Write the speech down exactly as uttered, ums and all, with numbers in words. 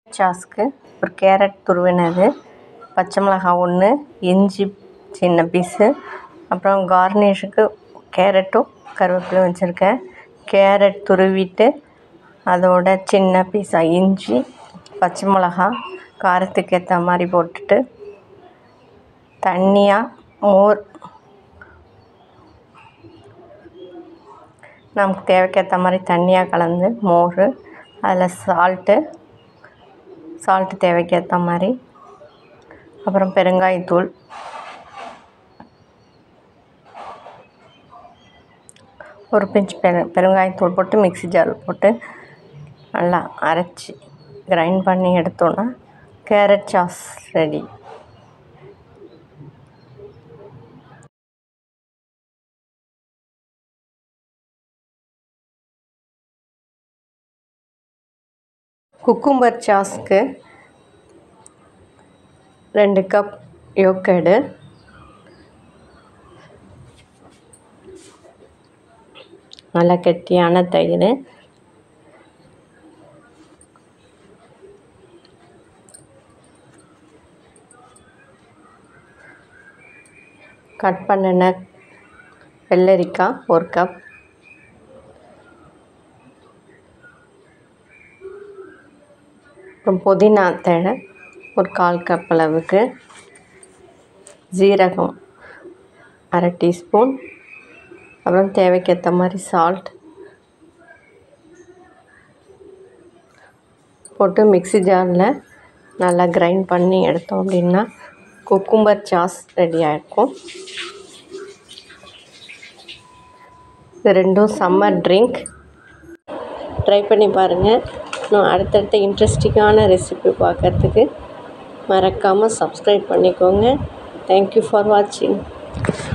சாஸ்க்கு ஒரு கேரட் துருவினது, பச்சை மிளகாய் ஒன்று, இஞ்சி சின்ன பீஸு, அப்புறம் கார்னிஷுக்கு கேரட்டும் கருவேப்பிலையும் வச்சுருக்கேன். கேரட் துருவிட்டு அதோட சின்ன பீஸாக இஞ்சி, பச்சை மிளகாய் காரத்துக்கு ஏற்ற மாதிரி போட்டுட்டு தண்ணியாக மோர் நமக்கு தேவைக்கேற்ற மாதிரி தண்ணியாக கலந்து மோர், அதில் சால்ட்டு சால்ட்டு தேவைக்கேற்ற மாதிரி, அப்புறம் பெருங்காயத்தூள், ஒரு பிஞ்ச் பெரு பெருங்காயத்தூள் போட்டு மிக்ஸி ஜார் போட்டு நல்லா அரைச்சி கிரைண்ட் பண்ணி எடுத்தோன்னா கேரட் சாஸ் ரெடி. குக்கும்பர் சாஸ்க்கு ரெண்டு கப் யோகர்டு, நல்லா கெட்டியான தயிர், கட் பண்ணின வெள்ளரிக்காய் ஒரு கப், அப்புறம் புதினா தழை ஒரு கால் கப் அளவுக்கு, ஜீரகம் அரை டீஸ்பூன், அப்புறம் தேவைக்கேற்ற மாதிரி சால்ட் போட்டு மிக்ஸி ஜாரில் நல்லா கிரைண்ட் பண்ணி எடுத்தோம் அப்படின்னா குக்கும்பர் சாஸ் ரெடி ஆகிருக்கும். இது ரெண்டும் சம்மர் ட்ரிங்க். ட்ரை பண்ணி பாருங்கள். இன்னும் அடுத்தடுத்த இன்ட்ரெஸ்டிங்கான ரெசிபி பார்க்குறதுக்கு மறக்காமல் சப்ஸ்கிரைப் பண்ணிக்கோங்க. தேங்க்யூ ஃபார் வாட்சிங்.